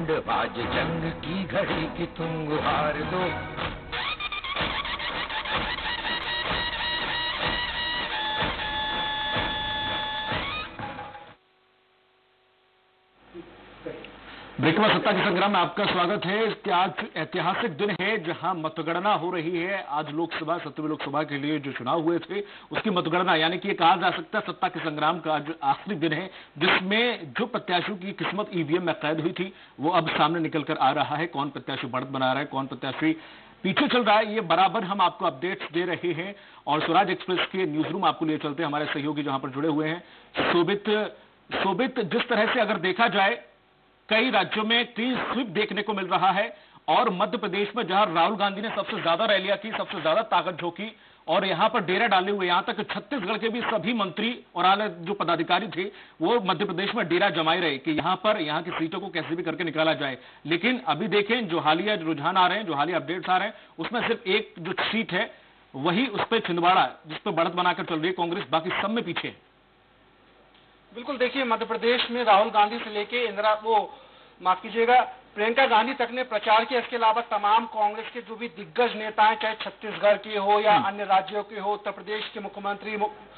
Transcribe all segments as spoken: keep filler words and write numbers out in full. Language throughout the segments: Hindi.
ढूंढ आज जंग की घड़ी की तुम गुहार दो। ब्रेक में सत्ता के संग्राम में आपका स्वागत है। इसके आज ऐतिहासिक दिन है जहां मतगणना हो रही है। आज लोकसभा सत्रहवीं लोकसभा के लिए जो चुनाव हुए थे उसकी मतगणना, यानी कि कहा जा सकता है सत्ता के संग्राम का आज आखिरी दिन है, जिसमें जो प्रत्याशियों की किस्मत ईवीएम में कैद हुई थी वो अब सामने निकल कर आ रहा है। कौन प्रत्याशी बढ़त बना रहा है, कौन प्रत्याशी पीछे चल रहा है, ये बराबर हम आपको अपडेट्स दे रहे हैं। और स्वराज एक्सप्रेस के न्यूज रूम आपको लिए चलते हैं, हमारे सहयोगी जहां पर जुड़े हुए हैं। शोभित शोभित जिस तरह से अगर देखा जाए कई राज्यों में क्लीन स्वीप देखने को मिल रहा है, और मध्य प्रदेश में जहां राहुल गांधी ने सबसे ज्यादा रैलियां की, सबसे ज्यादा ताकत झोंकी और यहां पर डेरा डाले हुए, यहां तक छत्तीसगढ़ के भी सभी मंत्री और आला जो पदाधिकारी थे वो मध्य प्रदेश में डेरा जमाए रहे कि यहां पर यहां की सीटों को कैसे भी करके निकाला जाए। लेकिन अभी देखें जो हालिया रुझान आ रहे हैं, जो हालिया अपडेट्स आ रहे हैं, उसमें सिर्फ एक जो सीट है वही उस पर छिंदवाड़ा, जिस पर बढ़त बनाकर चल रही है कांग्रेस, बाकी सब में पीछे। बिल्कुल, देखिए मध्य प्रदेश में राहुल गांधी से लेके इंदिरा वो माफ कीजिएगा प्रियंका गांधी तक ने प्रचार किया। इसके अलावा तमाम कांग्रेस के जो भी दिग्गज नेता हैं, चाहे छत्तीसगढ़ के हो या अन्य राज्यों के हो, उत्तर प्रदेश के मुख्यमंत्री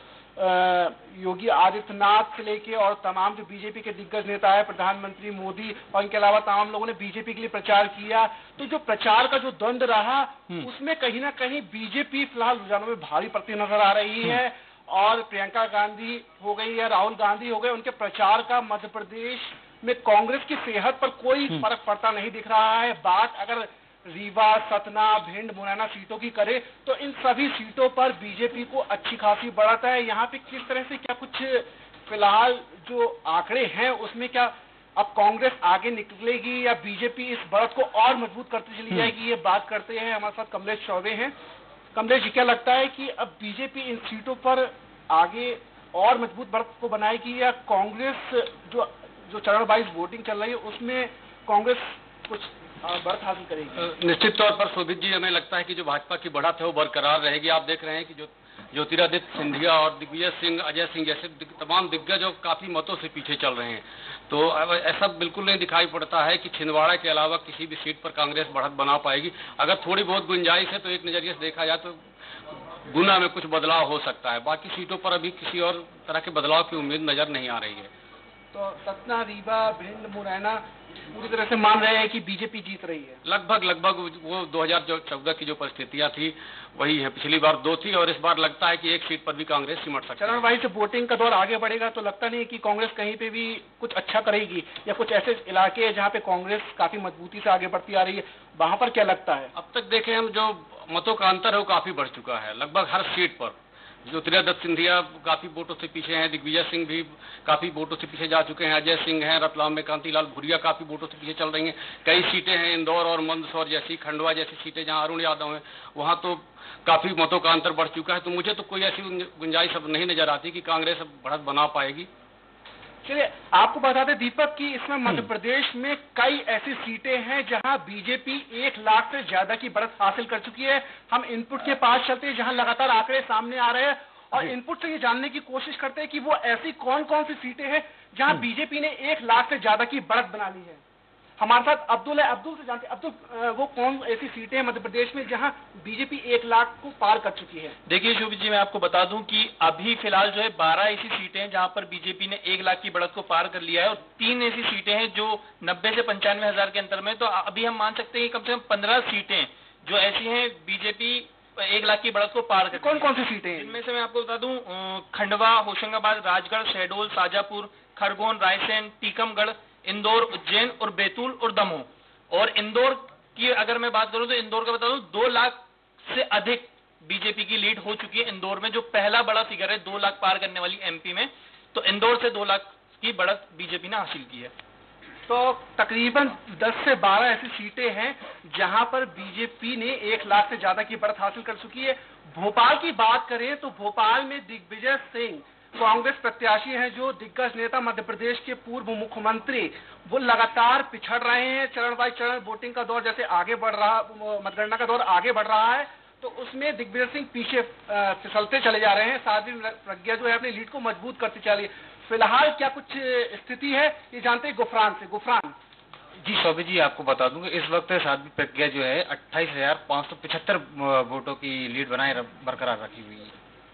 योगी आदित्यनाथ से लेके और तमाम जो बीजेपी के दिग्गज नेता है, प्रधानमंत्री मोदी और इनके अलावा तमाम लोगों ने बीजेपी के लिए प्रचार किया। तो जो प्रचार का जो द्वंद रहा उसमें कहीं ना कहीं बीजेपी फिलहाल रुझानों में भारी पड़ती नजर आ रही है। और प्रियंका गांधी हो गई या राहुल गांधी हो गए, उनके प्रचार का मध्य प्रदेश में कांग्रेस की सेहत पर कोई फर्क पड़ता नहीं दिख रहा है। बात अगर रीवा, सतना, भिंड, मुरैना सीटों की करे तो इन सभी सीटों पर बीजेपी को अच्छी खासी बढ़त है। यहाँ पे किस तरह से क्या कुछ फिलहाल जो आंकड़े हैं उसमें क्या अब कांग्रेस आगे निकलेगी या बीजेपी इस बढ़त को और मजबूत करती चली जाएगी, ये बात करते हैं। हमारे साथ कमलेश चौबे हैं। कमलेश जी, क्या लगता है कि अब बीजेपी इन सीटों पर आगे और मजबूत बढ़त को बनाएगी या कांग्रेस जो जो चरण वाइज वोटिंग चल रही है उसमें कांग्रेस कुछ बढ़त हासिल करेगी? निश्चित तौर पर शोभित जी, हमें लगता है कि जो भाजपा की बढ़त है वो बरकरार रहेगी। आप देख रहे हैं कि जो ज्योतिरादित्य सिंधिया और दिग्विजय सिंह, अजय सिंह जैसे तमाम दिग्गज और काफी मतों से पीछे चल रहे हैं। तो ऐसा बिल्कुल नहीं दिखाई पड़ता है कि छिंदवाड़ा के अलावा किसी भी सीट पर कांग्रेस बढ़त बना पाएगी। अगर थोड़ी बहुत गुंजाइश है तो एक नजरिए से देखा जाए तो गुना में कुछ बदलाव हो सकता है। बाकी सीटों पर अभी किसी और तरह के बदलाव की उम्मीद नजर नहीं आ रही है। तो सतना, रीवा, भिंड, मुरैना पूरी तरह से मान रहे हैं कि बीजेपी जीत रही है। लगभग लगभग वो दो हज़ार चौदह की जो परिस्थितियां थी वही है। पिछली बार दो थी और इस बार लगता है कि एक सीट पर भी कांग्रेस सिमट सकती है। चरण वाइज वोटिंग का दौर आगे बढ़ेगा तो लगता नहीं कि कांग्रेस कहीं पे भी कुछ अच्छा करेगी, या कुछ ऐसे इलाके हैं जहाँ पे कांग्रेस काफी मजबूती से आगे बढ़ती आ रही है, वहां पर क्या लगता है? अब तक देखें हम, जो मतों का अंतर है वो काफी बढ़ चुका है। लगभग हर सीट पर ज्योतिरादित्य सिंधिया काफी वोटों से पीछे हैं, दिग्विजय सिंह भी काफी वोटों से पीछे जा चुके हैं, अजय सिंह हैं, रतलाम में कांतिलाल भूरिया काफी वोटों से पीछे चल रही हैं। कई सीटें हैं इंदौर और मंदसौर जैसी, खंडवा जैसी सीटें जहां अरुण यादव हैं, वहां तो काफी मतों का अंतर बढ़ चुका है। तो मुझे तो कोई ऐसी गुंजाइश अब नहीं नजर आती कि कांग्रेस अब बढ़त बना पाएगी। चलिए, आपको बता दें दीपक कि इसमें मध्य प्रदेश में कई ऐसी सीटें हैं जहां बीजेपी एक लाख से ज्यादा की बढ़त हासिल कर चुकी है। हम इनपुट के पास चलते हैं जहां लगातार आंकड़े सामने आ रहे हैं और इनपुट से ये जानने की कोशिश करते हैं कि वो ऐसी कौन कौन सी सीटें हैं जहां बीजेपी ने एक लाख से ज्यादा की बढ़त बना ली है। हमारे साथ अब्दुल है, अब्दुल से जानते हैं, अब्दुल वो कौन ऐसी सीटें हैं मध्य प्रदेश में जहां बीजेपी एक लाख को पार कर चुकी है? देखिए शोभित जी, मैं आपको बता दूं कि अभी फिलहाल जो है बारह ऐसी सीटें हैं जहां पर बीजेपी ने एक लाख की बढ़त को पार कर लिया है और तीन ऐसी सीटें हैं जो नब्बे से पंचानवे हजार के अंतर में। तो अभी हम मान सकते हैं कि कम से कम पंद्रह सीटें जो ऐसी हैं बीजेपी एक लाख की बढ़त को पार कर। कौन कौन सी सीटें हैं? इनमें से मैं आपको बता दूं, खंडवा, होशंगाबाद, राजगढ़, शहडोल, शाजापुर, खरगोन, रायसेन, टीकमगढ़, इंदौर, उज्जैन और बैतूल और दमोह। और इंदौर की अगर मैं बात करूं तो इंदौर का बता दूं दो लाख से अधिक बीजेपी की लीड हो चुकी है इंदौर में, जो पहला बड़ा फिगर है दो लाख पार करने वाली एमपी में। तो इंदौर से दो लाख की बढ़त बीजेपी ने हासिल की है। तो तकरीबन दस से बारह ऐसी सीटें हैं जहां पर बीजेपी ने एक लाख से ज्यादा की बढ़त हासिल कर चुकी है। भोपाल की बात करें तो भोपाल में दिग्विजय सिंह कांग्रेस प्रत्याशी हैं, जो दिग्गज नेता मध्य प्रदेश के पूर्व मुख्यमंत्री, वो लगातार पिछड़ रहे हैं। चरण बाई चरण वोटिंग का दौर जैसे आगे बढ़ रहा, मतगणना का दौर आगे बढ़ रहा है तो उसमें दिग्विजय सिंह पीछे फिसलते चले जा रहे हैं। साथ ही प्रज्ञा जो है अपनी लीड को मजबूत करती चली। फिलहाल क्या कुछ स्थिति है ये जानते हैं गुफरान से। गुफरान जी शोभित जी, आपको बता दूं कि इस वक्त साध्वी प्रज्ञा जो है अट्ठाईस हजार पाँच सौ पचहत्तर वोटों की लीड बनाए बरकरार रखी हुई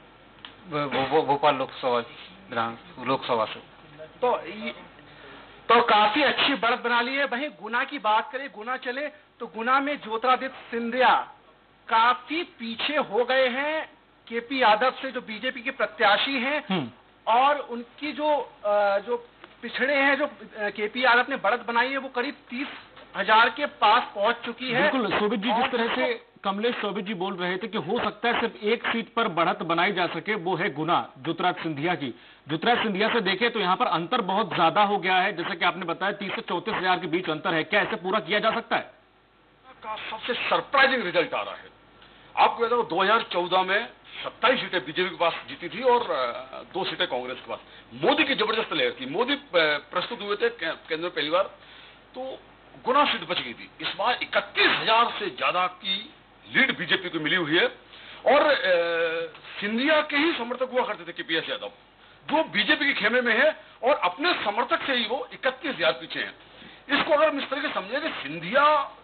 है वो, वो, भोपाल लोकसभा विधान लोकसभा से। तो ये, तो काफी अच्छी बढ़त बना ली है। वहीं गुना की बात करें, गुना चले तो गुना में ज्योतिरादित्य सिंधिया काफी पीछे हो गए हैं केपी यादव से, जो बीजेपी के प्रत्याशी हैं, और उनकी जो जो पिछड़े हैं, जो केपी यादव ने बढ़त बनाई है, वो करीब तीस हजार के पास पहुंच चुकी है। बिल्कुल शोभित जी, जिस तरह से कमलेश शोभित जी बोल रहे थे कि हो सकता है सिर्फ एक सीट पर बढ़त बनाई जा सके, वो है गुना ज्योतिरादित्य सिंधिया की। ज्योतिरादित्य सिंधिया से देखें तो यहाँ पर अंतर बहुत ज्यादा हो गया है, जैसे कि आपने बताया तीस से चौंतीस हजार के बीच अंतर है। क्या ऐसे पूरा किया जा सकता है? का सबसे सरप्राइजिंग रिजल्ट आ रहा है। आपको याद हो दो हजार चौदह में सत्ताईस सीटें बीजेपी के पास जीती थी और दो सीटें कांग्रेस के पास। मोदी की जबरदस्त लहर थी, मोदी प्रस्तुत हुए थे केंद्र में पहली बार, तो गुना सीट बच गई थी। इस बार इकतीस हजार से ज्यादा की लीड बीजेपी को मिली हुई है और सिंधिया के ही समर्थक हुआ करते थे केपीएस यादव, जो बीजेपी के खेमे में है और अपने समर्थक से ही वो इकतीस हजार पीछे हैं। इसको अगर हम इस तरीके समझे कि सिंधिया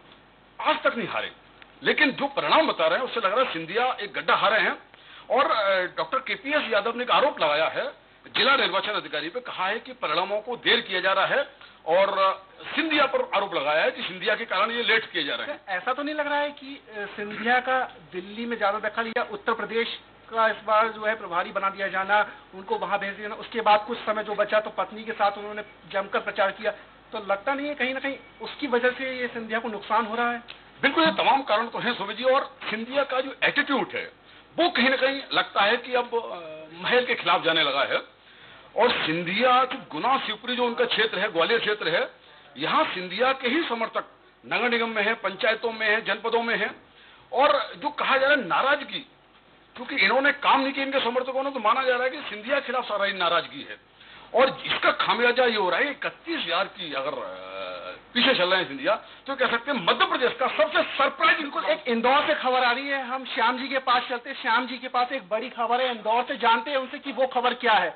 आज तक नहीं हारे, लेकिन जो परिणाम बता रहे हैं उससे लग रहा है सिंधिया एक गड्ढा हारे हैं। और डॉक्टर केपीएस यादव ने एक आरोप लगाया है जिला निर्वाचन अधिकारी पे, कहा है कि परिणामों को देर किया जा रहा है और सिंधिया पर आरोप लगाया है कि सिंधिया के कारण ये लेट किए जा रहे हैं। ऐसा तो नहीं लग रहा है कि सिंधिया का दिल्ली में ज्यादा दखल या उत्तर प्रदेश का इस बार जो है प्रभारी बना दिया जाना, उनको वहां भेज दिया, उसके बाद कुछ समय जो बचा तो पत्नी के साथ उन्होंने जमकर प्रचार किया, तो लगता नहीं है कहीं ना कहीं उसकी वजह से ये सिंधिया को नुकसान हो रहा है? बिल्कुल, ये तमाम कारण तो हैं शोभित जी, और सिंधिया का जो एटीट्यूड है वो कहीं ना कहीं लगता है कि अब महल के खिलाफ जाने लगा है। और सिंधिया जो गुना शिवपुरी जो उनका क्षेत्र है, ग्वालियर क्षेत्र है, यहाँ सिंधिया के ही समर्थक नगर निगम में है, पंचायतों में है, जनपदों में है। और जो कहा जा रहा है नाराजगी, क्योंकि इन्होंने काम नहीं किया इनके समर्थकों ने, तो माना जा रहा है कि सिंधिया के खिलाफ सारा नाराजगी है और इसका खामियाजा ये हो रहा है इकतीस हजार की अगर पीछे चल रहे हैं सिंधिया, तो कह सकते हैं मध्य प्रदेश का सबसे सरप्राइजिंग। बिल्कुल, एक इंदौर से खबर आ रही है, हम श्याम जी के पास चलते हैं। श्याम जी के पास एक बड़ी खबर है इंदौर से, जानते हैं उनसे कि वो खबर क्या है।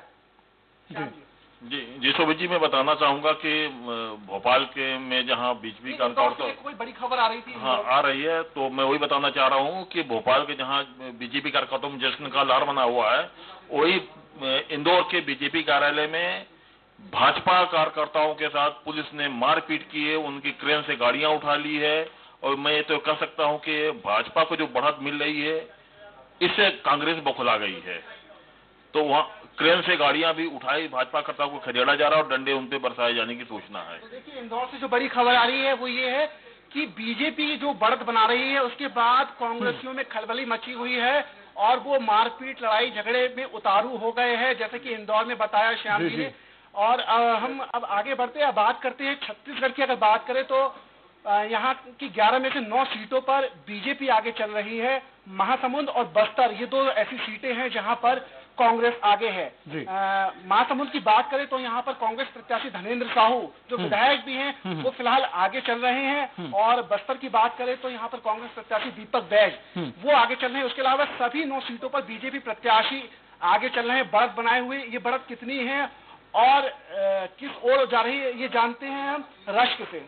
जी जी शोभित जी, मैं बताना चाहूंगा कि भोपाल के में जहां बीजेपी का तो कोई बड़ी खबर आ रही थी, हाँ आ रही है, तो मैं वही बताना चाह रहा हूं कि भोपाल के जहां बीजेपी कार्यकर्ताओं में जश्न का लहर बना हुआ है, वही इंदौर के बीजेपी कार्यालय में भाजपा कार्यकर्ताओं के साथ पुलिस ने मारपीट की है, उनकी क्रेन से गाड़ियां उठा ली है। और मैं ये तो कह सकता हूं कि भाजपा को जो बढ़त मिल रही है इससे कांग्रेस बौखला गई है। तो वहां क्रेन से गाड़ियां भी उठाई, भाजपा कर्ताओं को खदेड़ा जा रहा है और डंडे उन पे बरसाए जाने की सूचना है। तो देखिए, इंदौर से जो बड़ी खबर आ रही है वो ये है कि बीजेपी जो बढ़त बना रही है उसके बाद कांग्रेसियों में खलबली मची हुई है और वो मारपीट लड़ाई झगड़े में उतारू हो गए हैं, जैसे कि इंदौर में बताया श्याम जी ने। और आ, हम अब आगे बढ़ते हैं, बात करते हैं छत्तीसगढ़ की। अगर बात करें तो यहाँ की ग्यारह में से नौ सीटों पर बीजेपी आगे चल रही है। महासमुंद और बस्तर ये दो ऐसी सीटें हैं जहां पर कांग्रेस आगे है। महासमुंद की बात करें तो यहाँ पर कांग्रेस प्रत्याशी धनेन्द्र साहू जो विधायक भी हैं वो फिलहाल आगे चल रहे हैं। और बस्तर की बात करें तो यहाँ पर कांग्रेस प्रत्याशी दीपक बैज वो आगे चल रहे हैं। उसके अलावा सभी नौ सीटों पर बीजेपी प्रत्याशी आगे चल रहे हैं बढ़त बनाए हुए। ये बढ़त कितनी है और आ, किस ओर जा रही है ये जानते हैं हम रश्क से।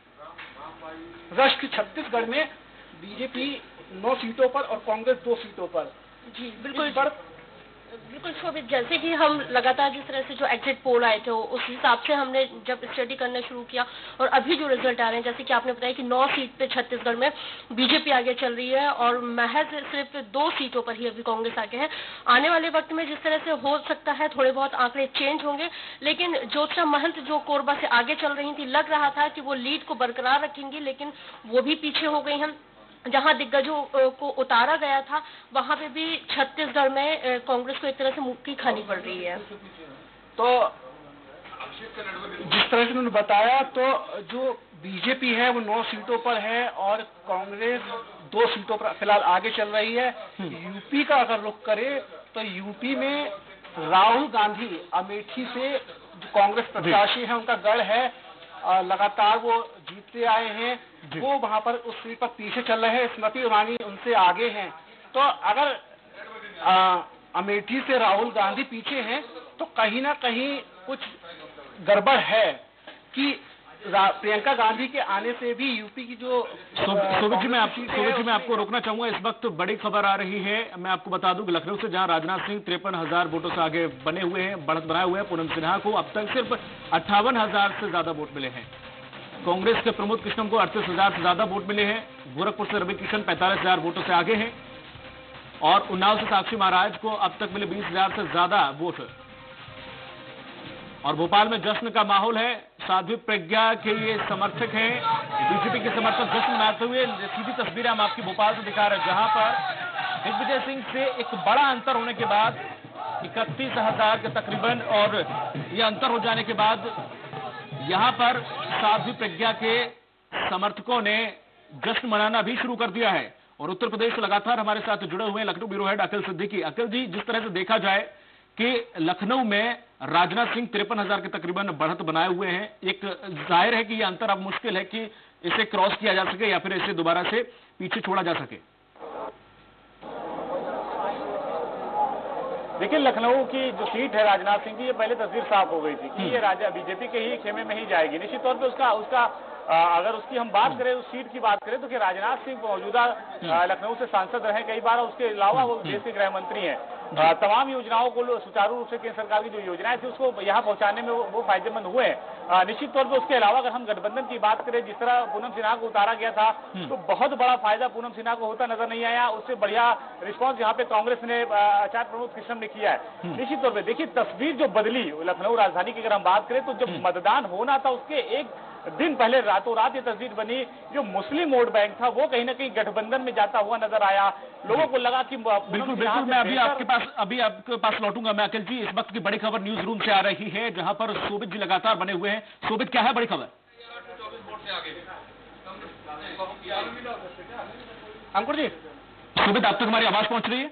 रश्क छत्तीसगढ़ में बीजेपी नौ सीटों पर और कांग्रेस दो सीटों पर। जी बिल्कुल बिल्कुल शोभित, जैसे कि हम लगातार जिस तरह से जो एग्जिट पोल आए थे उस हिसाब से हमने जब स्टडी करना शुरू किया और अभी जो रिजल्ट आ रहे हैं, जैसे कि आपने बताया कि नौ सीट पे छत्तीसगढ़ में बीजेपी आगे चल रही है और महज सिर्फ दो सीटों पर ही अभी कांग्रेस आगे है। आने वाले वक्त में जिस तरह से हो सकता है थोड़े बहुत आंकड़े चेंज होंगे, लेकिन ज्योत्सना महंत जो कोरबा से आगे चल रही थी, लग रहा था कि वो लीड को बरकरार रखेंगी, लेकिन वो भी पीछे हो गई हैं। जहां दिग्गजों को उतारा गया था वहां पे भी छत्तीसगढ़ में कांग्रेस को एक तरह से मुक्की खानी पड़ रही है। तो जिस तरह से उन्होंने बताया तो जो बीजेपी है वो नौ सीटों पर है और कांग्रेस दो सीटों पर फिलहाल आगे चल रही है। यूपी का अगर रुख करे तो यूपी में राहुल गांधी अमेठी से जो कांग्रेस प्रत्याशी है उनका गढ़ है, लगातार वो जीतते आए हैं, वो वहां पर उस सीट पर पीछे चल रहे हैं। स्मृति ईरानी उनसे आगे हैं। तो अगर आ, अमेठी से राहुल गांधी पीछे हैं तो कहीं ना कहीं कुछ गड़बड़ है कि प्रियंका गांधी के आने से भी यूपी की जो सोभित जी मैं आप सोभित जी मैं आपको रोकना चाहूंगा। इस वक्त बड़ी खबर आ रही है, मैं आपको बता दूं कि लखनऊ से जहां राजनाथ सिंह तिरपन हजार वोटों से आगे बने हुए हैं, बढ़त बनाए हुए हैं, पूनम सिन्हा को अब तक सिर्फ अट्ठावन हजार से ज्यादा वोट मिले हैं। कांग्रेस के प्रमोद कृष्णम को अड़तीस हजार से ज्यादा वोट मिले हैं। गोरखपुर से रवि किशन पैंतालीस हजार वोटों से आगे हैं और उन्नाव से साक्षी महाराज को अब तक मिले बीस हजार से ज्यादा वोट। और भोपाल में जश्न का माहौल है। साध्वी प्रज्ञा के ये समर्थक हैं, बीजेपी के समर्थक जश्न मनाते हुए। सीधी तस्वीरें हम आपकी भोपाल से दिखा रहे हैं, जहां पर दिग्विजय सिंह से एक बड़ा अंतर होने के बाद इकतीस हजार के तकरीबन, और ये अंतर हो जाने के बाद यहां पर साध्वी प्रज्ञा के समर्थकों ने जश्न मनाना भी शुरू कर दिया है। और उत्तर प्रदेश से लगातार हमारे साथ जुड़े हुए हैं लखनऊ ब्यूरो हेड अखिल सिद्दीकी। अखिल जी, जिस तरह से देखा जाए कि लखनऊ में राजनाथ सिंह तिरपन हजार के तकरीबन बढ़त बनाए हुए हैं, एक जाहिर है कि यह अंतर अब मुश्किल है कि इसे क्रॉस किया जा सके या फिर इसे दोबारा से पीछे छोड़ा जा सके। देखिए, लखनऊ की जो सीट है राजनाथ सिंह की, ये पहले तस्वीर साफ हो गई थी कि ये राजा बीजेपी के ही खेमे में ही जाएगी। निश्चित तौर पे उसका उसका आ, अगर उसकी हम बात करें, उस सीट की बात करें, तो कि राजनाथ सिंह मौजूदा लखनऊ से सांसद रहे कई बार, उसके अलावा वो देश के गृह मंत्री हैं। आ, तमाम योजनाओं को सुचारू रूप से केंद्र सरकार की जो योजनाएं थी उसको यहाँ पहुंचाने में वो, वो फायदेमंद हुए हैं। निश्चित तौर पर उसके अलावा अगर हम गठबंधन की बात करें, जिस तरह पूनम सिन्हा को उतारा गया था, तो बहुत बड़ा फायदा पूनम सिन्हा को होता नजर नहीं आया। उससे बढ़िया रिस्पॉन्स यहाँ पे कांग्रेस ने, आचार्य प्रमोद कृष्णम ने किया है। निश्चित तौर पर देखिए, तस्वीर जो बदली लखनऊ राजधानी की अगर हम बात करें, तो जब मतदान होना था उसके एक दिन पहले रातों रात ये तस्वीर बनी, जो मुस्लिम वोट बैंक था वो कहीं ना कहीं गठबंधन में जाता हुआ नजर आया। लोगों को लगा कि बिल्कुल बिल्कुल मैं अभी आपके पास अभी आपके पास लौटूंगा। मैं अखिल जी, इस वक्त की बड़ी खबर न्यूज रूम से आ रही है, जहां पर सोभित जी लगातार बने हुए हैं। सोभित, क्या है बड़ी खबर? अंकुर जी, सोभित, आप तक हमारी आवाज पहुंच रही है?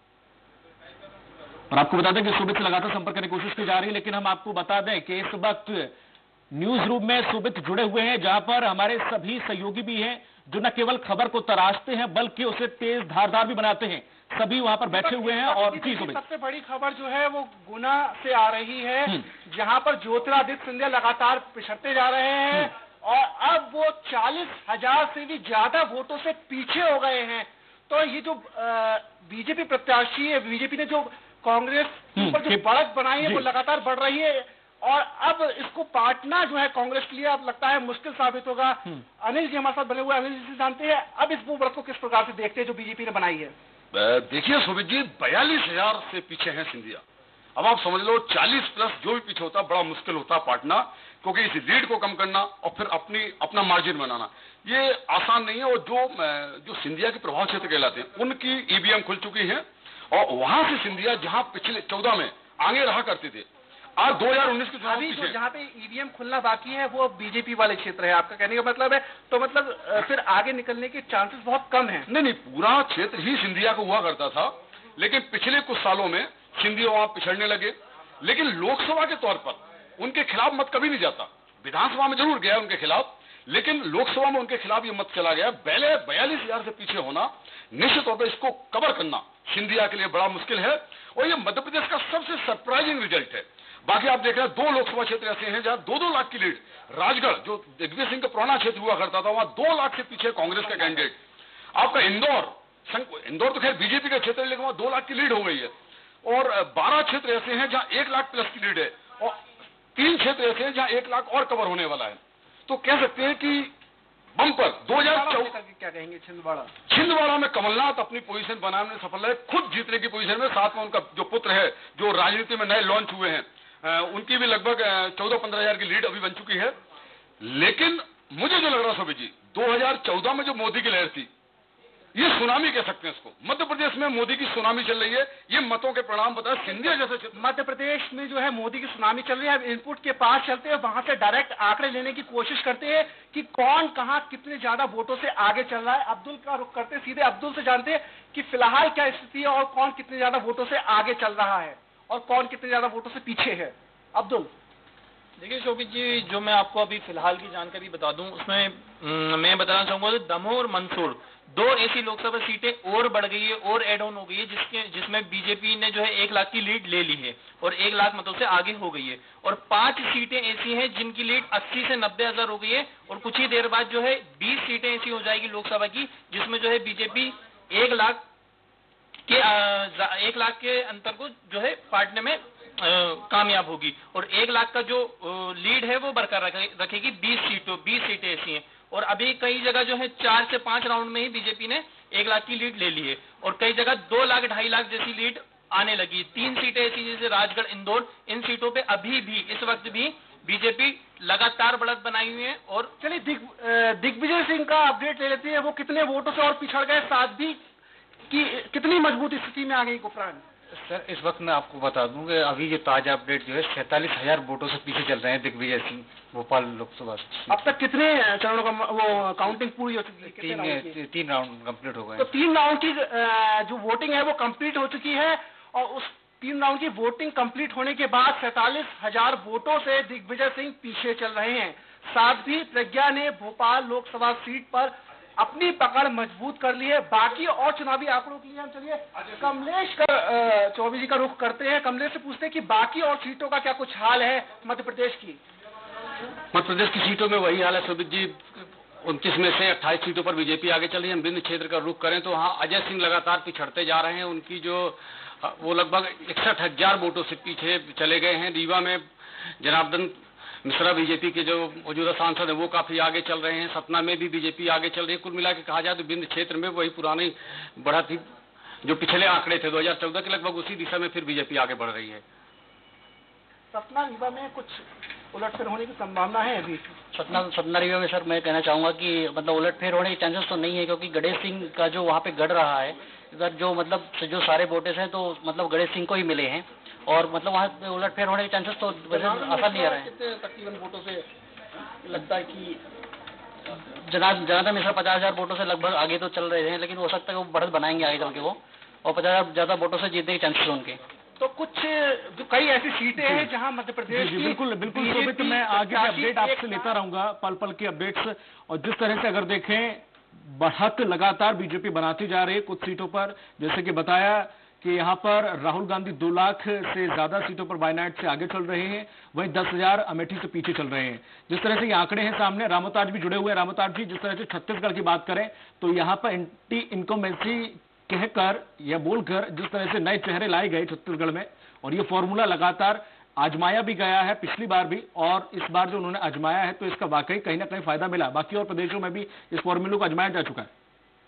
और आपको बता दें कि सोभित से लगातार संपर्क करने की कोशिश की जा रही है, लेकिन हम आपको बता दें कि इस वक्त न्यूज रूम में सोभित जुड़े हुए हैं, जहां पर हमारे सभी सहयोगी भी हैं, जो न केवल खबर को तराशते हैं बल्कि उसे तेज धारदार भी बनाते हैं। सभी वहां पर बैठे हुए हैं। और जी सोभित, सबसे बड़ी खबर जो है वो गुना से आ रही है, जहां पर ज्योतिरादित्य सिंधिया लगातार पिछड़ते जा रहे हैं और अब वो चालीस हजार से भी ज्यादा वोटों से पीछे हो गए हैं। तो ये जो बीजेपी प्रत्याशी है, बीजेपी ने जो कांग्रेस पर जो बढ़त बनाई है वो लगातार बढ़ रही है और अब इसको पाटना जो है कांग्रेस के लिए अब लगता है मुश्किल साबित होगा। अनिल जी हमारे साथ बने हुए, अनिल जी जानते हैं अब इस बढ़त को किस प्रकार से देखते हैं जो बीजेपी ने बनाई है? देखिए सोभित जी, बयालीस हजार से पीछे हैं सिंधिया। अब आप समझ लो चालीस प्लस जो भी पीछे होता बड़ा मुश्किल होता पाटना, क्योंकि इस लीड को कम करना और फिर अपनी अपना मार्जिन बनाना ये आसान नहीं है। और जो जो सिंधिया के प्रभाव क्षेत्र कहलाते हैं उनकी ईवीएम खुल चुकी है और वहां से सिंधिया जहां पिछले चौदह में आगे रहा करते थे, आज दो हजार उन्नीस के चुनाव जो जहाँ पे ईवीएम खुलना बाकी है वो बीजेपी वाले क्षेत्र है, आपका कहने का मतलब है। तो मतलब फिर आगे निकलने के चांसेस बहुत कम हैं। नहीं नहीं, पूरा क्षेत्र ही सिंधिया को हुआ करता था, लेकिन पिछले कुछ सालों में सिंधिया वहां पिछड़ने लगे। लेकिन लोकसभा के तौर पर उनके खिलाफ मत कभी नहीं जाता। विधानसभा में जरूर गया उनके खिलाफ, लेकिन लोकसभा में उनके खिलाफ ये मत चला गया। पहले बयालीस हजार से पीछे होना, निश्चित तौर पर इसको कवर करना सिंधिया के लिए बड़ा मुश्किल है और ये मध्य प्रदेश का सबसे सरप्राइजिंग रिजल्ट है। बाकी आप देख रहे हैं दो लोकसभा क्षेत्र ऐसे हैं जहां दो दो लाख की लीड, राजगढ़ जो दिग्विजय सिंह का पुराना क्षेत्र हुआ करता था वहां दो लाख से पीछे कांग्रेस का कैंडिडेट। आपका इंदौर, इंदौर तो खैर बीजेपी का क्षेत्र है लेकिन वहां दो लाख की लीड हो गई है। और बारह क्षेत्र ऐसे हैं जहां एक लाख प्लस की लीड है और तीन क्षेत्र ऐसे हैं जहां एक लाख और कवर होने वाला है। तो कह सकते हैं कि बम्पर दो हजार चौदह क्या कहेंगे छिंदवाड़ा छिंदवाड़ा में कमलनाथ अपनी पोजीशन बनाने में सफल है, खुद जीतने की पोजीशन में, साथ में उनका जो पुत्र है जो राजनीति में नए लॉन्च हुए हैं उनकी भी लगभग चौदह पंद्रह हजार की लीड अभी बन चुकी है। लेकिन मुझे जो लग रहा है सोभित जी, दो हजार चौदह में जो मोदी की लहर थी ये सुनामी कह सकते हैं इसको। मध्य प्रदेश में मोदी की सुनामी चल रही है, ये मतों के परिणाम बता सिंधिया जैसे मध्य प्रदेश में जो है मोदी की सुनामी चल रही है। अब इनपुट के पास चलते हैं, वहां से डायरेक्ट आंकड़े लेने की कोशिश करते हैं कि कौन कहां कितने ज्यादा वोटों से आगे चल रहा है। अब्दुल का रुख करते सीधे अब्दुल से जानते हैं कि फिलहाल क्या स्थिति है और कौन कितने ज्यादा वोटों से आगे चल रहा है और कौन कितने ज्यादा वोटों से पीछे है। अब्दुल, देखिए शोभित जी, जो मैं आपको अभी फिलहाल की जानकारी बता दूं उसमें मैं बताना चाहूंगा कि दमोह और मंदसौर दो ऐसी लोकसभा सीटें और बढ़ गई है और एड ऑन हो गई है, जिसके जिसमें बीजेपी ने जो है एक लाख की लीड ले ली है और एक लाख मतों से आगे हो गई है। और पांच सीटें ऐसी हैं जिनकी लीड अस्सी से नब्बे हजार हो गई है और कुछ ही देर बाद जो है बीस सीटें ऐसी हो जाएगी लोकसभा की, जिसमें जो है बीजेपी एक लाख के आ, एक लाख के अंतर को जो है पाटने में आ, कामयाब होगी और एक लाख का जो लीड है वो बरकरार रखेगी। बीस सीटों बीस सीटें ऐसी हैं और अभी कई जगह जो है चार से पांच राउंड में ही बीजेपी ने एक लाख की लीड ले ली है और कई जगह दो लाख ढाई लाख जैसी लीड आने लगी। तीन सीटें ऐसी जैसे राजगढ़, इंदौर, इन सीटों पे अभी भी इस वक्त भी बीजेपी लगातार बढ़त बनाई हुई है। और चलिए दिग, दिग्विजय सिंह का अपडेट ले लेते हैं, वो कितने वोटों से और पिछड़ गए, साथ भी कि कितनी मजबूत स्थिति में आ गई गुफरान? सर इस वक्त मैं आपको बता दूं कि अभी जो ताजा अपडेट जो है सैंतालीस हजार वोटों से पीछे चल रहे हैं दिग्विजय सिंह भोपाल लोकसभा से। अब तक कितने चरणों का वो काउंटिंग पूरी हो चुकी है? तीन राउंड तीन राउंड कंप्लीट हो गए। तो तीन राउंड की जो वोटिंग है वो कंप्लीट हो चुकी है और उस तीन राउंड की वोटिंग कंप्लीट होने के बाद सैंतालीस हजार वोटों से दिग्विजय सिंह पीछे चल रहे हैं। साथ भी प्रज्ञा ने भोपाल लोकसभा सीट पर अपनी पकड़ मजबूत कर ली है। बाकी और चुनावी आंकड़ों के लिए हम चलिए कमलेश का चौबे जी का रुख करते हैं। कमलेश से पूछते हैं कि बाकी और सीटों का क्या कुछ हाल है मध्य प्रदेश की? मध्य प्रदेश की सीटों में वही हाल है शोभित जी, उनतीस में से अट्ठाईस सीटों पर बीजेपी आगे चल रही है। हम विंध्य क्षेत्र का रुख करें तो वहाँ अजय सिंह लगातार पिछड़ते जा रहे हैं। उनकी जो वो लगभग इकसठ हजार वोटों से पीछे चले गए हैं। रीवा में जनार्दन मिश्रा बीजेपी के जो मौजूदा सांसद है वो काफी आगे चल रहे हैं। सतना में भी बीजेपी आगे चल रही है। कुल मिला के कहा जाए तो विंध्य क्षेत्र में वही पुरानी बढ़त ही जो पिछले आंकड़े थे दो हजार चौदह के लगभग उसी दिशा में फिर बीजेपी आगे बढ़ रही है। सतना रीवा में कुछ उलटफेर होने की संभावना है अभी? सतना सतना रीवा में सर मैं कहना चाहूंगा कि मतलब उलटफेर होने के चांसेस तो नहीं है, क्योंकि गणेश सिंह का जो वहाँ पे गढ़ रहा है इधर जो मतलब जो सारे वोटर्स हैं तो मतलब गणेश सिंह को ही मिले हैं और मतलब वहाँ पे उलटफेर होने के चांसेस तो वैसे आसान नहीं आ रहे हैं। कितने तकरीबन वोटों से लगता है कि जनार्दन मिश्रा पचास हजार वोटों से लगभग आगे तो चल रहे हैं, लेकिन हो सकता है वो बढ़त बनाएंगे आगे चल के वो और पचास हजार ज्यादा वोटों से जीतने के चांसेस उनके। तो कुछ जो कई ऐसी सीटें हैं जहां मध्य प्रदेश की बिल्कुल बिल्कुल शोभित, मैं आगे के अपडेट आपसे लेता रहूंगा पल पल के अपडेट्स। और जिस तरह से अगर देखें बढ़त लगातार बीजेपी बनाती जा रही है कुछ सीटों पर, जैसे कि बताया कि यहाँ पर राहुल गांधी दो लाख से ज्यादा सीटों पर बायनाट से आगे चल रहे हैं, वहीं दस हजार अमेठी से पीछे चल रहे हैं। जिस तरह से ये आंकड़े हैं सामने, रामोताज भी जुड़े हुए हैं। रामोताज जी, जिस तरह से छत्तीसगढ़ की बात करें तो यहाँ पर एंटी इनकम्बेंसी कहकर या बोलकर जिस तरह से नए चेहरे लाए गए छत्तीसगढ़ में, और ये फॉर्मूला लगातार आजमाया भी गया है पिछली बार भी, और इस बार जो उन्होंने आजमाया है तो इसका वाकई कहीं ना कहीं फायदा मिला। बाकी और प्रदेशों में भी इस फॉर्मूले को आजमाया जा चुका है।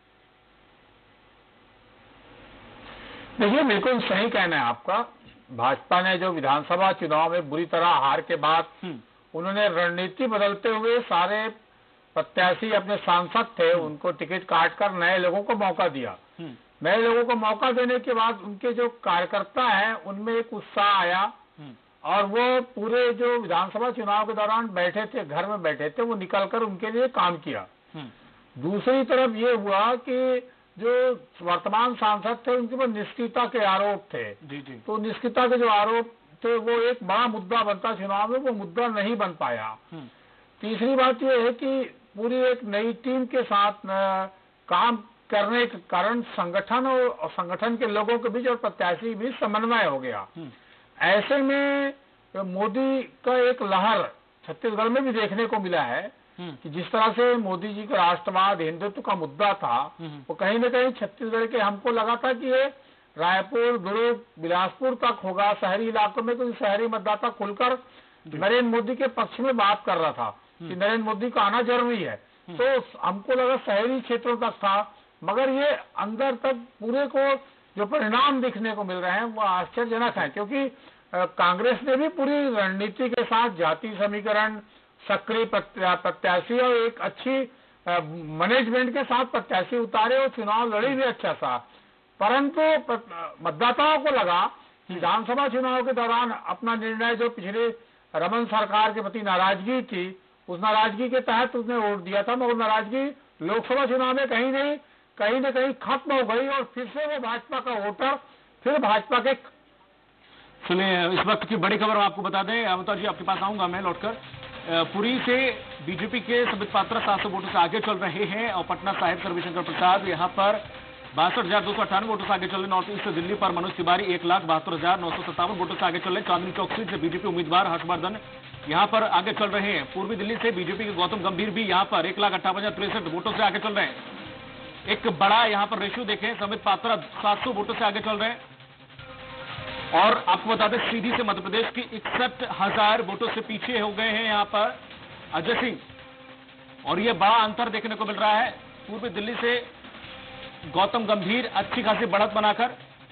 देखिए बिल्कुल सही कहना है आपका। भाजपा ने जो विधानसभा चुनाव में बुरी तरह हार के बाद उन्होंने रणनीति बदलते हुए सारे प्रत्याशी अपने सांसद थे उनको टिकट काटकर नए लोगों को मौका दिया। नए लोगों को मौका देने के बाद उनके जो कार्यकर्ता हैं उनमें एक उत्साह आया और वो पूरे जो विधानसभा चुनाव के दौरान बैठे थे, घर में बैठे थे, वो निकलकर उनके लिए काम किया। दूसरी तरफ ये हुआ कि जो वर्तमान सांसद थे उनके ऊपर निष्क्रियता के आरोप थे। जी जी। तो निष्क्रियता के जो आरोप थे वो एक बड़ा मुद्दा बनता चुनाव में, वो मुद्दा नहीं बन पाया। तीसरी बात यह है कि पूरी एक नई टीम के साथ काम करने के कारण संगठन और संगठन के लोगों के बीच और प्रत्याशी के बीच समन्वय हो गया। ऐसे में मोदी का एक लहर छत्तीसगढ़ में भी देखने को मिला है कि जिस तरह से मोदी जी का राष्ट्रवाद हिंदुत्व का मुद्दा था वो कहीं न कहीं छत्तीसगढ़ के हमको लगा था कि ये रायपुर, दुर्ग, बिलासपुर तक होगा शहरी इलाकों में, क्योंकि शहरी मतदाता खुलकर नरेंद्र मोदी के पक्ष में बात कर रहा था कि नरेंद्र मोदी का आना जरूरी है। तो हमको लगा शहरी क्षेत्रों तक था, मगर ये अंदर तक पूरे को जो परिणाम दिखने को मिल रहे हैं वो आश्चर्यजनक है, क्योंकि कांग्रेस ने भी पूरी रणनीति के साथ जाति समीकरण, सक्रिय प्रत्याशी और एक अच्छी मैनेजमेंट के साथ प्रत्याशी उतारे और चुनाव लड़ी भी अच्छा सा। परंतु मतदाताओं को लगा विधानसभा चुनाव के दौरान अपना निर्णय जो पिछले रमन सरकार के प्रति नाराजगी थी उस नाराजगी के तहत उसने वोट दिया था, मगर नाराजगी लोकसभा चुनाव में कहीं नहीं कहीं न कहीं खत्म हो गई और फिर से वो भाजपा का वोटर फिर भाजपा के। सुनिए, इस वक्त की बड़ी खबर आपको बता दें, अमिताभ जी आपके पास आऊंगा मैं लौटकर। पुरी से बीजेपी के संबित पात्रा सात सौ वोटों से आगे चल रहे हैं और पटना साहिब से रविशंकर प्रसाद यहाँ पर बासठ हजार दो सौ अट्ठानवे वोटों से आगे चल रहे। नॉर्थ ईस्ट से दिल्ली पर मनोज तिवारी एक लाख बहत्तर हजार नौ सौ सत्तावन वोटों से आगे चल रहे। चांदनी चौक सीट से बीजेपी उम्मीदवार हर्षवर्धन यहाँ पर आगे चल रहे हैं। पूर्वी दिल्ली से बीजेपी के गौतम गंभीर भी यहाँ पर एक लाख अट्ठावन हजार तिरसठ वोटों से आगे चल रहे हैं। एक बड़ा यहाँ पर रेशियो देखें, संबित पात्रा सात सौ वोटों से आगे चल रहे हैं। और आपको बता दें सीधी से मध्य प्रदेश की इकसठ हजार वोटों से पीछे हो गए हैं यहाँ पर अजय सिंह, और यह बड़ा अंतर देखने को मिल रहा है। पूर्वी दिल्ली से गौतम गंभीर अच्छी खासी बढ़त बनाकर,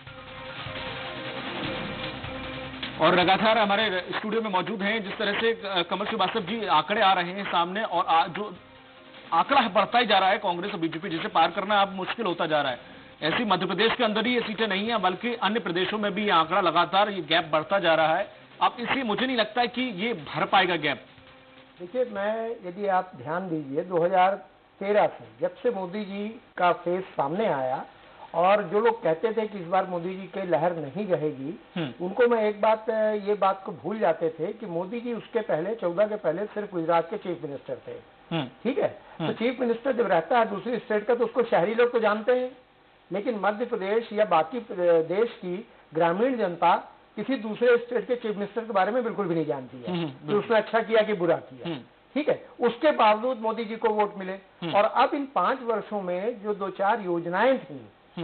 और लगातार हमारे स्टूडियो में मौजूद हैं जिस तरह से कमल श्रीवास्तव जी आंकड़े आ रहे हैं सामने, और आ, जो आंकड़ा बढ़ता ही जा रहा है कांग्रेस और बीजेपी जिसे पार करना अब मुश्किल होता जा रहा है। ऐसी मध्य प्रदेश के अंदर ही ये सीटें नहीं है बल्कि अन्य प्रदेशों में भी ये आंकड़ा लगातार ये गैप बढ़ता जा रहा है। अब इसलिए मुझे नहीं लगता कि ये भर पाएगा गैप। देखिए, मैं यदि आप ध्यान दीजिए दो हज़ार तेरह से जब से मोदी जी का फेस सामने आया और जो लोग कहते थे कि इस बार मोदी जी की लहर नहीं रहेगी, उनको मैं एक बात ये बात को भूल जाते थे कि मोदी जी उसके पहले चौदह के पहले सिर्फ गुजरात के चीफ मिनिस्टर थे। ठीक है, तो चीफ मिनिस्टर जब रहता है दूसरी स्टेट का तो उसको शहरी लोग तो जानते हैं, लेकिन मध्य प्रदेश या बाकी देश की ग्रामीण जनता किसी दूसरे स्टेट के चीफ मिनिस्टर के बारे में बिल्कुल भी नहीं जानती है कि उसने अच्छा किया कि बुरा किया। ठीक है, उसके बावजूद मोदी जी को वोट मिले। और अब इन पांच वर्षों में जो दो चार योजनाएं थी,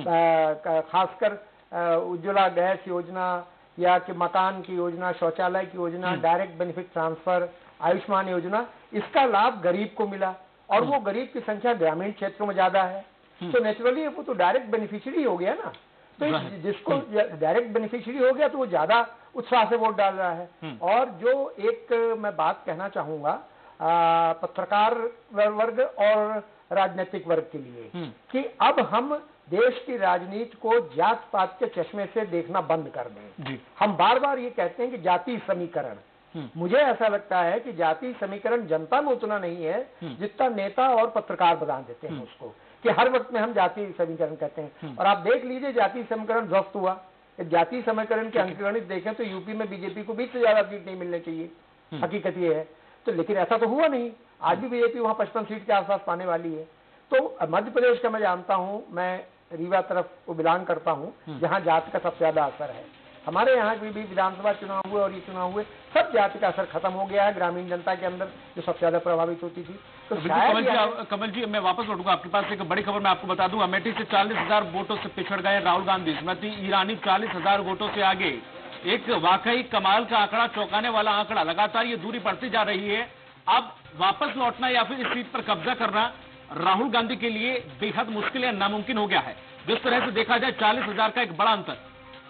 खासकर उज्ज्वला गैस योजना या कि मकान की योजना, शौचालय की योजना, डायरेक्ट बेनिफिट ट्रांसफर, आयुष्मान योजना, इसका लाभ गरीब को मिला और वो गरीब की संख्या ग्रामीण क्षेत्रों में ज्यादा है, तो नेचुरली वो तो डायरेक्ट बेनिफिशियरी हो गया ना। तो जिसको डायरेक्ट बेनिफिशियरी हो गया तो वो ज्यादा उत्साह से वोट डाल रहा है। और जो एक मैं बात कहना चाहूंगा पत्रकार वर्ग और राजनीतिक वर्ग के लिए कि अब हम देश की राजनीति को जात पात के चश्मे से देखना बंद कर दें। हम बार बार ये कहते हैं कि जाति समीकरण, मुझे ऐसा लगता है कि जाति समीकरण जनता में उतना नहीं है जितना नेता और पत्रकार बता देते हैं उसको, कि हर वक्त में हम जाति समीकरण कहते हैं। और आप देख लीजिए जाति समीकरण ध्वस्त हुआ। जाति समीकरण के अंकगणित देखें तो यूपी में बीजेपी को बीस से ज्यादा सीट नहीं मिलनी चाहिए, हकीकत ये है। तो लेकिन ऐसा तो हुआ नहीं, आज भी बीजेपी वहां पचपन सीट के आसपास पाने वाली है। तो मध्य प्रदेश का मैं जानता हूं, मैं रीवा तरफ को बिलोंग करता हूं जहां जाति का सबसे ज्यादा असर है। हमारे यहाँ भी, भी विधानसभा चुनाव हुए और ये चुनाव हुए, सब जाति का असर खत्म हो गया है ग्रामीण जनता के अंदर जो सबसे ज्यादा प्रभावित होती थी। तो कमल जी, कमल जी मैं वापस लौटूंगा आपके पास। एक बड़ी खबर मैं आपको बता दूं, अमेठी से चालीस हजार वोटों से पिछड़ गए राहुल गांधी। स्मृति ईरानी चालीस हजार वोटों से आगे। एक वाकई कमाल का आंकड़ा, चौंकाने वाला आंकड़ा। लगातार ये दूरी बढ़ती जा रही है। अब वापस लौटना या फिर इस सीट पर कब्जा करना राहुल गांधी के लिए बेहद मुश्किल या नामुमकिन हो गया है। जिस तरह से देखा जाए चालीस हजार का एक बड़ा अंतर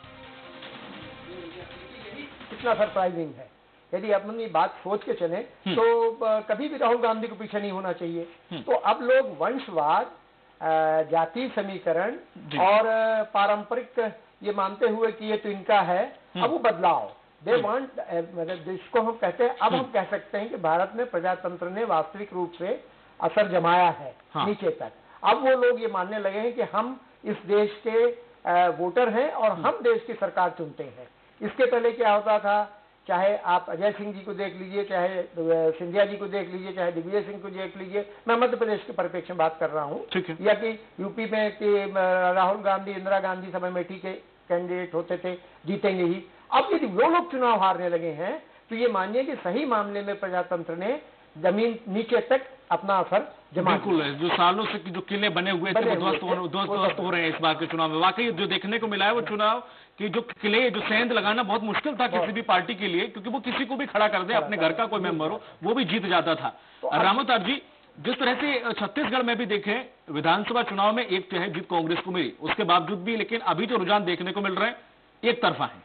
कितना सरप्राइजिंग है। यदि अपन ये बात सोच के चले तो कभी भी राहुल गांधी को पीछे नहीं होना चाहिए। तो अब लोग वंशवाद, जाति समीकरण और पारंपरिक ये मानते हुए कि ये तो इनका है, अब वो बदलाव दे वांट, जिसको हम कहते हैं, अब हम कह सकते हैं कि भारत में प्रजातंत्र ने वास्तविक रूप से असर जमाया है हाँ। नीचे तक। अब वो लोग ये मानने लगे हैं कि हम इस देश के वोटर हैं और हम देश की सरकार चुनते हैं। इसके पहले क्या होता था, चाहे आप अजय सिंह जी को देख लीजिए, चाहे सिंधिया जी को देख लीजिए, चाहे दिग्विजय सिंह को देख लीजिए, मैं मध्य प्रदेश के परिप्रेक्ष्य में बात कर रहा हूँ, या कि यूपी में कि राहुल गांधी, इंदिरा गांधी समय अमेठी के कैंडिडेट होते थे, जीतेंगे ही। अब यदि वो लोग चुनाव हारने लगे हैं तो ये मानिए कि सही मामले में प्रजातंत्र ने जमीन नीचे तक अपना असर जमा। बिल्कुल है, जो सालों से जो किले बने हुए थे वो ध्वस्त हो रहे हैं इस बार के चुनाव में। वाकई जो देखने को मिला है वो चुनाव कि जो किले, जो सेंध लगाना बहुत मुश्किल था किसी भी पार्टी के लिए, क्योंकि वो किसी को भी खड़ा कर दे, अपने घर का कोई मेंबर हो वो भी जीत जाता था। रामोतार जी, जिस तरह से छत्तीसगढ़ में भी देखें विधानसभा चुनाव में एक है जीत कांग्रेस को मिली, उसके बावजूद भी लेकिन अभी जो रुझान देखने को मिल रहे हैं एक तरफा है।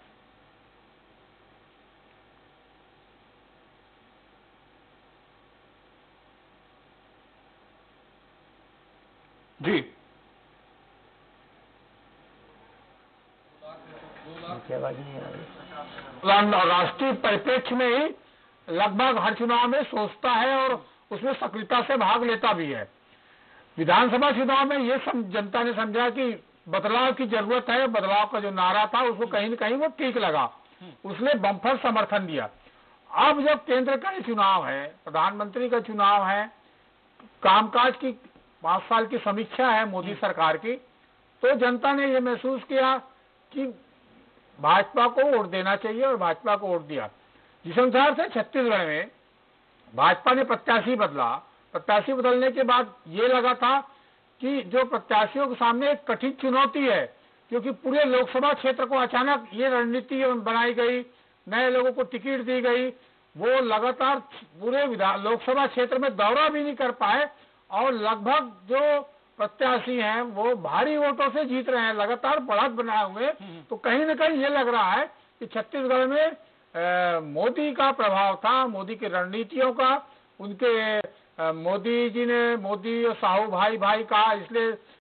जी राष्ट्रीय परिप्रेक्ष्य में लगभग हर चुनाव में सोचता है और उसमें सक्रियता से भाग लेता भी है। विधानसभा चुनाव में ये सम, जनता ने समझा कि बदलाव की जरूरत है। बदलाव का जो नारा था उसको कहीं न कहीं वो ठीक लगा, उसने बम्पर समर्थन दिया। अब जब केंद्र का ही चुनाव है, प्रधानमंत्री का चुनाव है, कामकाज की पांच साल की समीक्षा है मोदी सरकार की, तो जनता ने यह महसूस किया कि भाजपा को वोट देना चाहिए और भाजपा को वोट दिया। जिस अनुसार से छत्तीसगढ़ में भाजपा ने प्रत्याशी बदला, प्रत्याशी बदलने के बाद ये लगा था कि जो प्रत्याशियों के सामने एक कठिन चुनौती है, क्योंकि पूरे लोकसभा क्षेत्र को अचानक ये रणनीति बनाई गई, नए लोगों को टिकट दी गई, वो लगातार पूरे विधान लोकसभा क्षेत्र में दौरा भी नहीं कर पाए और लगभग जो प्रत्याशी हैं वो भारी वोटों से जीत रहे हैं, लगातार बढ़त बनाए हुए। तो कहीं ना कहीं ये लग रहा है कि छत्तीसगढ़ में आ, मोदी का प्रभाव था, मोदी की रणनीतियों का, उनके आ, मोदी जी ने मोदी और साहू भाई भाई कहा, इसलिए